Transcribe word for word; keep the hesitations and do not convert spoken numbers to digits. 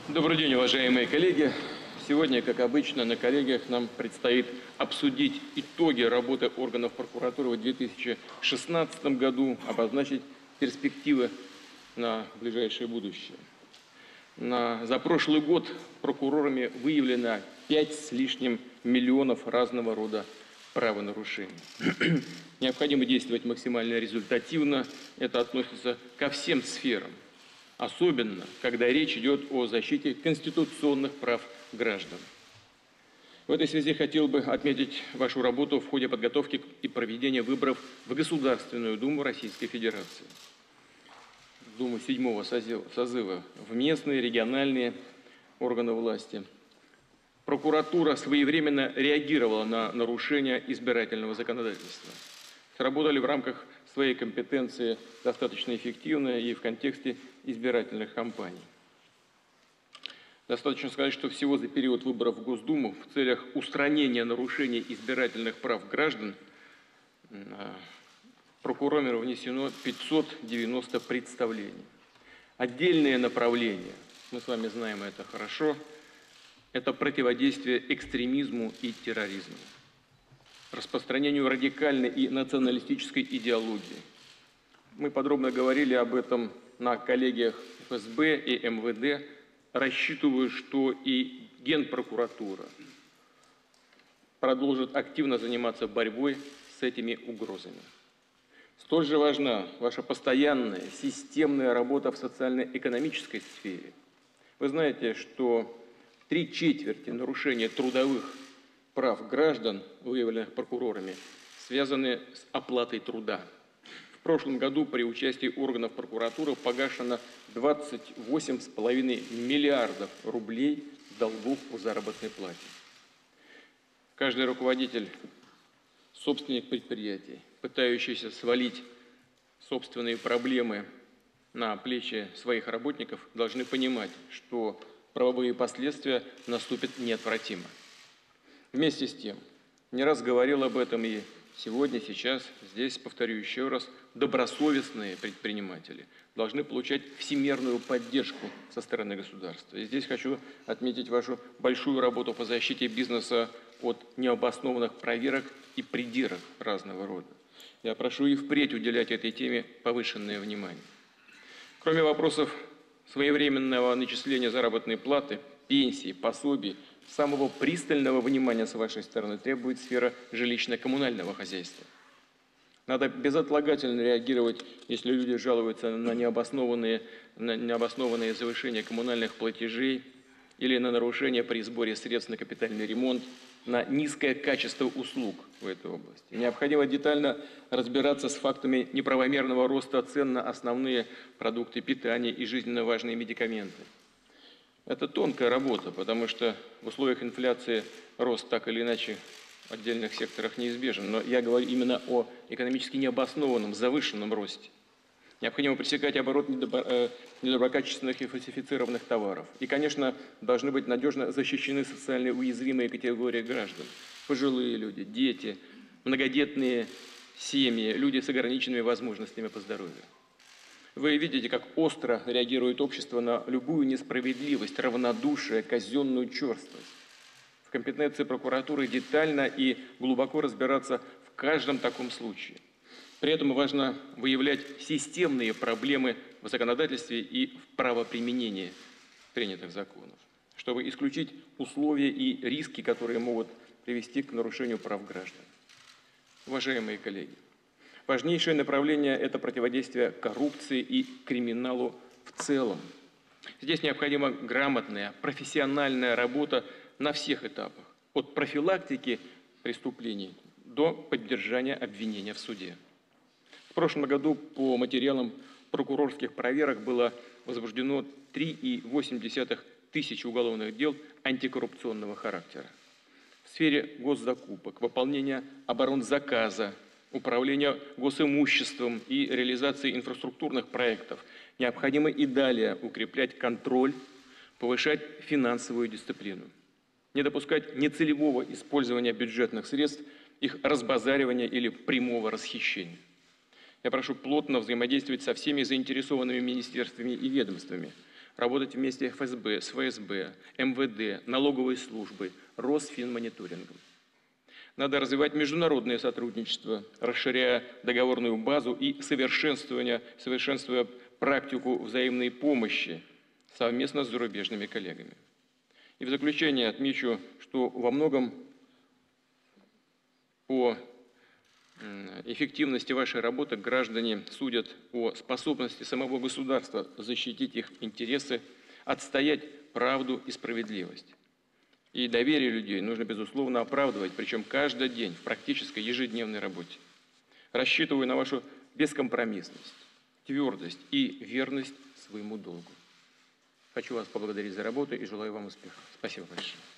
Добрый день, уважаемые коллеги. Сегодня, как обычно, на коллегиях нам предстоит обсудить итоги работы органов прокуратуры в две тысячи шестнадцатом году, обозначить перспективы на ближайшее будущее. На, за прошлый год прокурорами выявлено пять с лишним миллионов разного рода правонарушений. Необходимо действовать максимально результативно. Это относится ко всем сферам. Особенно, когда речь идет о защите конституционных прав граждан. В этой связи хотел бы отметить вашу работу в ходе подготовки и проведения выборов в Государственную Думу Российской Федерации. Думу седьмого созыва в местные, региональные органы власти. Прокуратура своевременно реагировала на нарушения избирательного законодательства. Сработали в рамках своей компетенции достаточно эффективно и в контексте избирательных кампаний. Достаточно сказать, что всего за период выборов в Госдуму в целях устранения нарушений избирательных прав граждан прокурорами внесено пятьсот девяносто представлений. Отдельное направление, мы с вами знаем это хорошо, это противодействие экстремизму и терроризму, распространению радикальной и националистической идеологии. Мы подробно говорили об этом на коллегиях эф эс бэ и эм вэ дэ. Рассчитываю, что и Генпрокуратура продолжит активно заниматься борьбой с этими угрозами. Столь же важна ваша постоянная, системная работа в социально-экономической сфере. Вы знаете, что три четверти нарушения трудовых прав граждан, выявленных прокурорами, связаны с оплатой труда. В прошлом году при участии органов прокуратуры погашено двадцать восемь с половиной миллиардов рублей долгов по заработной плате. Каждый руководитель, собственник предприятий, пытающийся свалить собственные проблемы на плечи своих работников, должны понимать, что правовые последствия наступят неотвратимо. Вместе с тем, не раз говорил об этом и сегодня, сейчас, здесь, повторю еще раз, добросовестные предприниматели должны получать всемирную поддержку со стороны государства. И здесь хочу отметить вашу большую работу по защите бизнеса от необоснованных проверок и придирок разного рода. Я прошу и впредь уделять этой теме повышенное внимание. Кроме вопросов своевременного начисления заработной платы, пенсии, пособий, самого пристального внимания с вашей стороны требует сфера жилищно-коммунального хозяйства. Надо безотлагательно реагировать, если люди жалуются на необоснованные, на необоснованные завышения коммунальных платежей или на нарушения при сборе средств на капитальный ремонт, на низкое качество услуг в этой области. Необходимо детально разбираться с фактами неправомерного роста цен на основные продукты питания и жизненно важные медикаменты. Это тонкая работа, потому что в условиях инфляции рост так или иначе в отдельных секторах неизбежен. Но я говорю именно о экономически необоснованном, завышенном росте. Необходимо пресекать оборот недоброкачественных и фальсифицированных товаров. И, конечно, должны быть надежно защищены социально уязвимые категории граждан. Пожилые люди, дети, многодетные семьи, люди с ограниченными возможностями по здоровью. Вы видите, как остро реагирует общество на любую несправедливость, равнодушие, казенную черствость. В компетенции прокуратуры детально и глубоко разбираться в каждом таком случае. При этом важно выявлять системные проблемы в законодательстве и в правоприменении принятых законов, чтобы исключить условия и риски, которые могут привести к нарушению прав граждан. Уважаемые коллеги, важнейшее направление – это противодействие коррупции и криминалу в целом. Здесь необходима грамотная, профессиональная работа на всех этапах, от профилактики преступлений до поддержания обвинения в суде. В прошлом году по материалам прокурорских проверок было возбуждено три и восемь десятых тысячи уголовных дел антикоррупционного характера. В сфере госзакупок, выполнения оборонзаказа, управления госимуществом и реализации инфраструктурных проектов необходимо и далее укреплять контроль, повышать финансовую дисциплину, не допускать нецелевого использования бюджетных средств, их разбазаривания или прямого расхищения. Я прошу плотно взаимодействовать со всеми заинтересованными министерствами и ведомствами, работать вместе эф эс бэ, с вэ эс бэ, эм вэ дэ, налоговой службой, Росфинмониторингом. Надо развивать международное сотрудничество, расширяя договорную базу и совершенствуя, совершенствуя практику взаимной помощи совместно с зарубежными коллегами. И в заключение отмечу, что во многом по эффективности вашей работы граждане судят о способности самого государства защитить их интересы, отстоять правду и справедливость. И доверие людей нужно, безусловно, оправдывать, причем каждый день в практической ежедневной работе. Рассчитываю на вашу бескомпромиссность, твердость и верность своему долгу. Хочу вас поблагодарить за работу и желаю вам успехов. Спасибо большое.